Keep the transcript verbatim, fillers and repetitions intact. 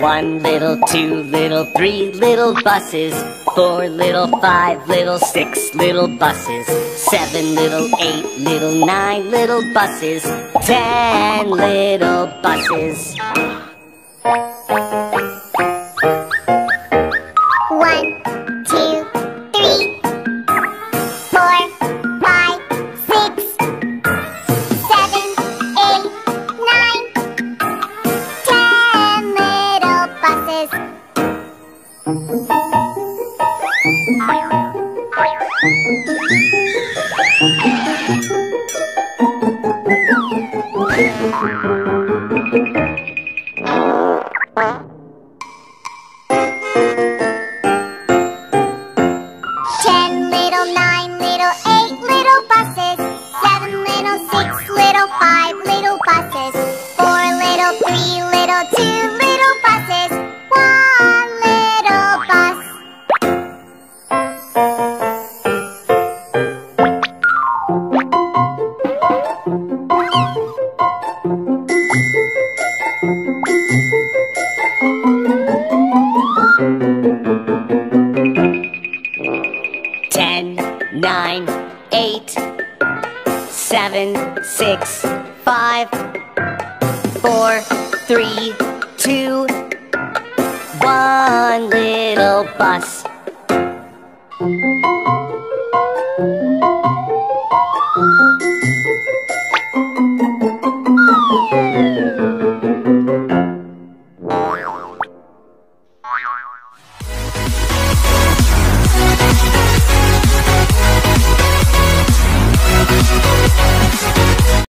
One little, two little, three little buses. Four little, five little, six little buses. Seven little, eight little, nine little buses. Ten little buses. One, two, three, four, five, six, seven, eight, nine, ten little buses. Ten little, nine little, eight little buses. Seven little, six little, five little buses. Four little, three little, two little buses. One little bus. Ten, nine, eight, seven, six, five, four, three, two, one little bus.